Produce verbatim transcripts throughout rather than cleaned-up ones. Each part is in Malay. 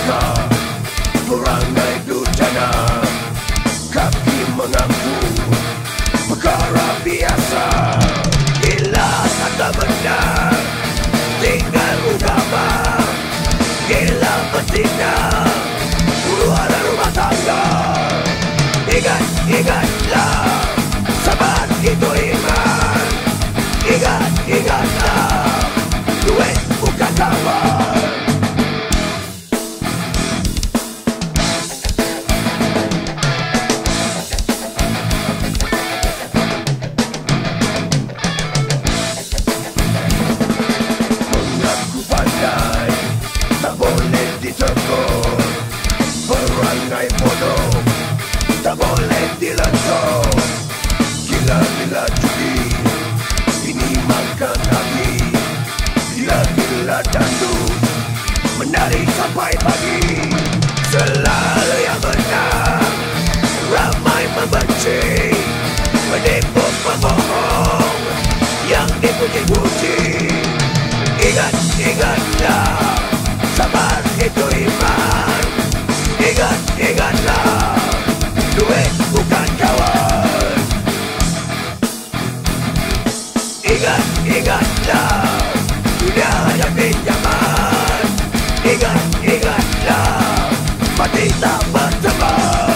malapetaka, perangai durjana, kaki mengaku perkara biasa. Gila kata benar, tinggal ugama. Gila betina, keluar rumah tangga. Ingat, ingatlah, sabar itu iman. Ingat, ingatlah, duit bukan kawan. Mengaku pandai, tak boleh ditegur. Perangai bodoh, tak boleh dilencur. Gila-gila judi, ini makan hati. Gila-gila dandut, menari sampai pagi. Selalu yang benar, ramai membenci. Menipu pembohong, yang dipuji-puji. Ingat, ingatlah, sabar itu iman. Ingat, ingatlah, duit bukan kawan. Ingat, ingatlah, dunia hanya pinjaman. Ingat, ingatlah, mati tak berteman.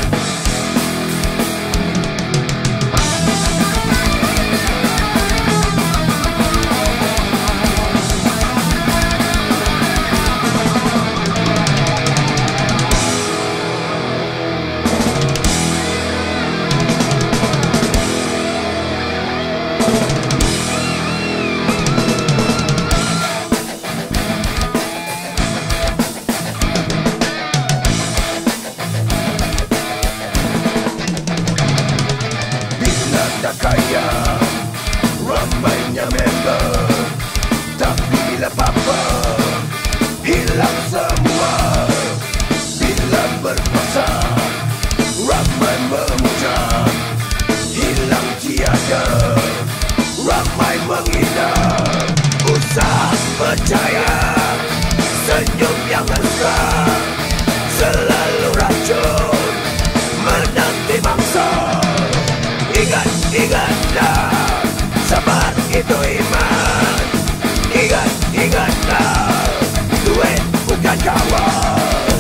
Kaya, ramainya member, tapi bila apa-apa, hilang semua. Bila berkuasa, ramai memuja, hilang tiada, ramai menghina. Usah percaya, senyum yang mesra, selalu racun, menanti mangsa. Ingat, ingatlah, sabar itu iman. Ingat, ingatlah, duit bukan kawan.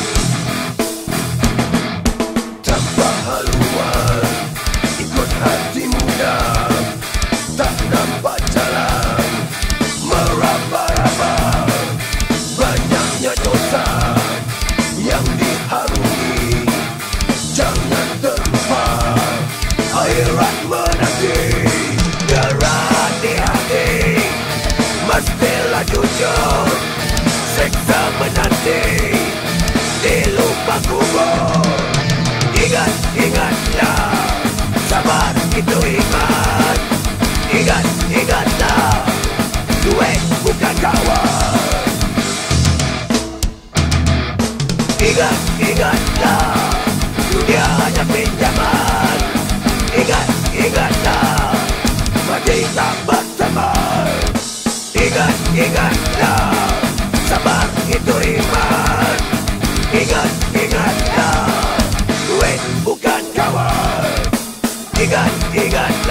Tanpa haluan, ikut hati muda, tak nampak jalan, meraba-raba. Banyaknya dosa yang diharungi, jangan terlupa. Akhirat menanti, gerak di hati, mestilah jujur. Seksa menanti, di lupa kubur. Ingat, ingatlah, sabar itu iman. Ingat, ingatlah, duit bukan kawan. Ingat, ingatlah, dunia hanya pinjaman. Ingat, ingatlah, mati tak berteman. Ingat, ingatlah, sabar itu iman. Ingat, ingatlah, duit bukan kawan. Ingat, ingatlah.